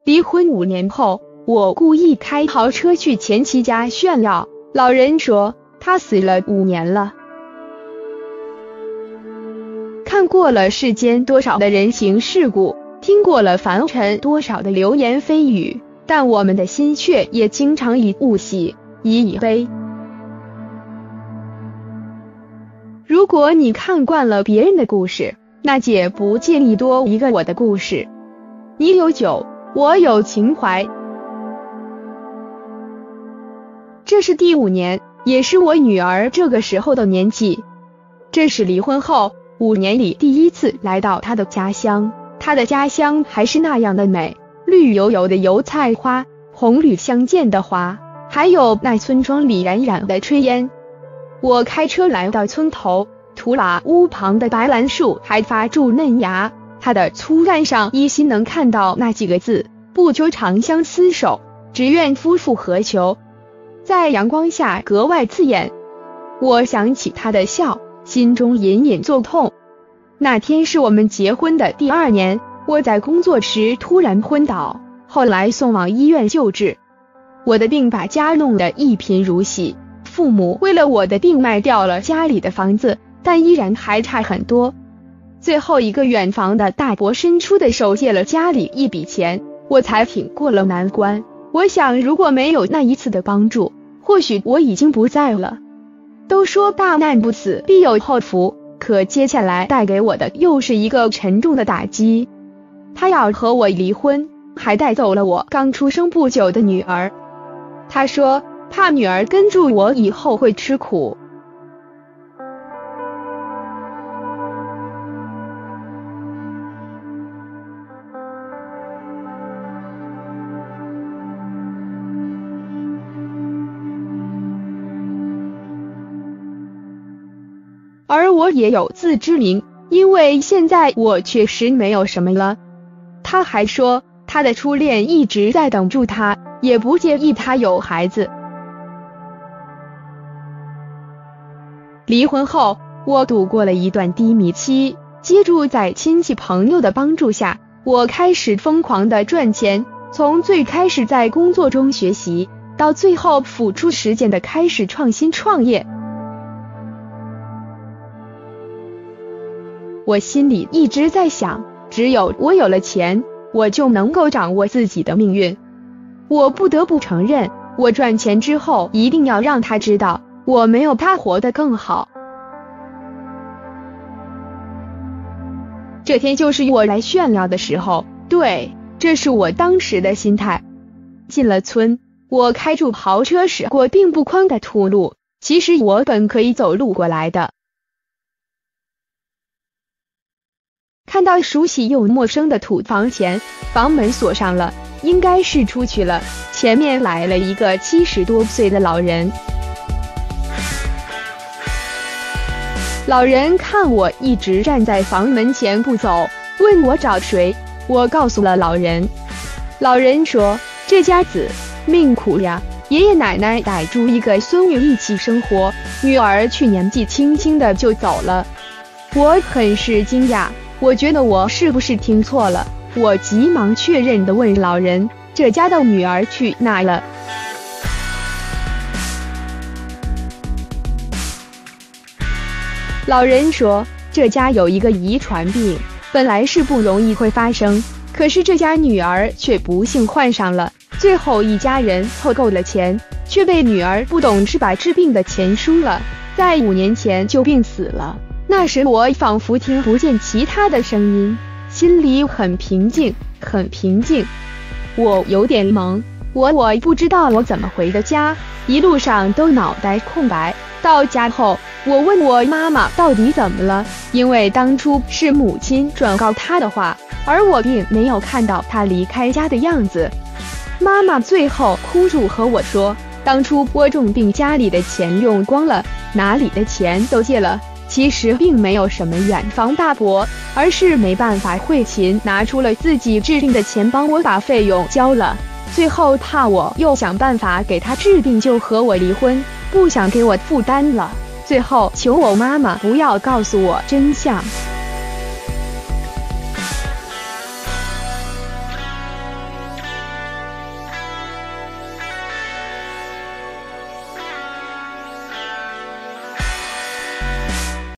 离婚5年后，我故意开豪车去前妻家炫耀，老人说他死了5年了。看过了世间多少的人情世故，听过了凡尘多少的流言蜚语，但我们的心却也经常以物喜，以悲。如果你看惯了别人的故事，那姐不介意多一个我的故事。你有酒，我有情怀。这是第5年，也是我女儿这个时候的年纪。这是离婚后5年里第一次来到她的家乡，她的家乡还是那样的美，绿油油的油菜花，红绿相间的花，还有那村庄里冉冉的炊烟。我开车来到村头，土瓦屋旁的白兰树还发著嫩芽，它的粗干上依稀能看到那几个字：不求长相厮守，只愿夫妇和求。在阳光下格外刺眼。我想起他的笑，心中隐隐作痛。那天是我们结婚的第2年，我在工作时突然昏倒，后来送往医院救治。我的病把家弄得一贫如洗，父母为了我的病卖掉了家里的房子，但依然还差很多。最后一个远房的大伯伸出的手借了家里一笔钱，我才挺过了难关。我想如果没有那一次的帮助，或许我已经不在了。都说大难不死必有后福，可接下来带给我的又是一个沉重的打击。他要和我离婚，还带走了我刚出生不久的女儿。他说怕女儿跟住我以后会吃苦。而我也有自知明，因为现在我确实没有什么了。他还说他的初恋一直在等住他，也不介意他有孩子。离婚后，我度过了一段低迷期，接住在亲戚朋友的帮助下，我开始疯狂地赚钱，从最开始在工作中学习，到最后付出实践地开始创新创业。我心里一直在想，只有我有了钱，我就能够掌握自己的命运。我不得不承认，我赚钱之后一定要让他知道，我没有他活得更好。这天就是我来炫耀的时候，对，这是我当时的心态。进了村，我开住豪车驶过并不宽的土路，其实我本可以走路过来的。看到熟悉又陌生的土房前，房门锁上了，应该是出去了。前面来了一个70多岁的老人。老人看我一直站在房门前不走，问我找谁。我告诉了老人。老人说，这家子命苦呀，爷爷奶奶带住一个孙女一起生活，女儿去年纪轻轻的就走了。我很是惊讶，我觉得我是不是听错了？我急忙确认地问老人，这家的女儿去哪了？老人说，这家有一个遗传病，本来是不容易会发生，可是这家女儿却不幸患上了，最后一家人凑够了钱，却被女儿不懂事把治病的钱输了，在5年前就病死了。那时我仿佛听不见其他的声音，心里很平静，很平静。我有点懵，我不知道我怎么回的家，一路上都脑袋空白。到家后，我问我妈妈到底怎么了，因为当初是母亲转告她的话，而我并没有看到她离开家的样子。妈妈最后哭住和我说，当初我重病，家里的钱用光了，哪里的钱都借了。其实并没有什么远房大伯，而是没办法汇勤，拿出了自己治病的钱帮我把费用交了。最后怕我又想办法给他治病，就和我离婚，不想给我负担了。最后求我妈妈不要告诉我真相。